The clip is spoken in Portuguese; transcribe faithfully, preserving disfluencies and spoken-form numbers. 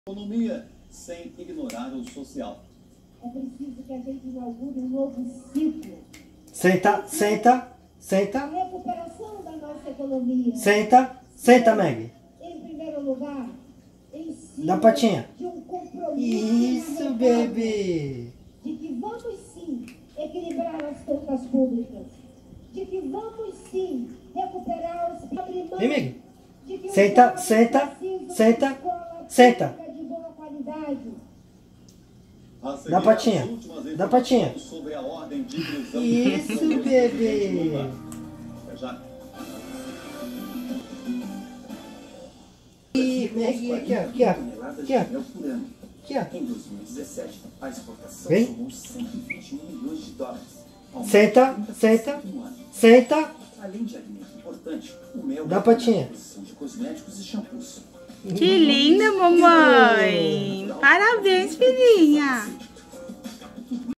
Economia sem ignorar o social. É preciso que a gente inaugure um novo ciclo. Senta, senta, senta. A recuperação da nossa economia. Senta, senta, Meg. Em primeiro lugar, em cima Dá patinha. de um compromisso. Isso, bebê. De que vamos sim equilibrar as contas públicas. De que vamos sim recuperar os patrimonhos. Vem, Meg. Senta, senta, senta, senta. De boa qualidade. Dá patinha. Dá patinha. Sobre a ordem de inclusão. Isso, bebê. Já. E, Meg, aqui, ó, aqui, ó. Aqui, ó. Aqui, ó. Em dois mil e dezessete, a exportação Vem. somou cento e vinte e um milhões de dólares. Senta, senta, senta. Além de alimento importante, o mel Dá patinha. produção de cosméticos e shampoos. Que linda, mamãe! Parabéns, filhinha!